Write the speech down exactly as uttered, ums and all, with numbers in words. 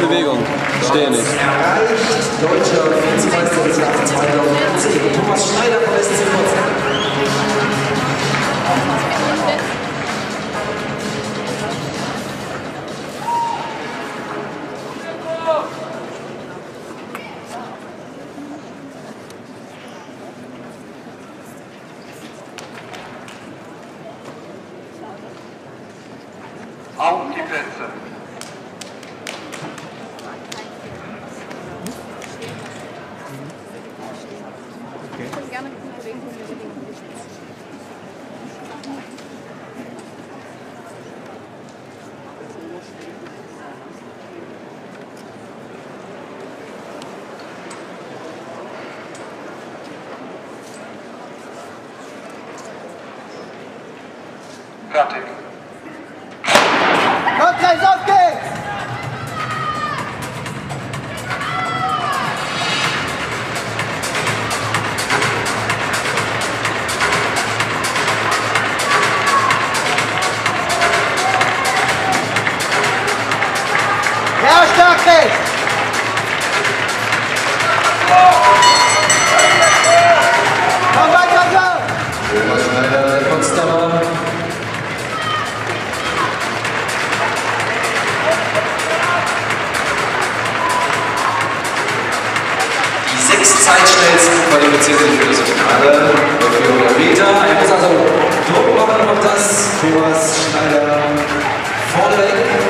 Bewegung. Stehe nicht. Erreicht deutscher Vizemeister des Jahres zweitausendvierzehn. Thomas Schneider vom S C Potsdam. Auf die Plätze. Fertig. Kreis, auf geht's! Ja, stark rechts! Komm weiter, so! Thomas Schneider, der Potsdamer. Sechs Zeitschnellsten qualifizieren sich für das Finale. vierhundert Meter. Er muss also Druck machen auf das. Thomas Schneider vorneweg.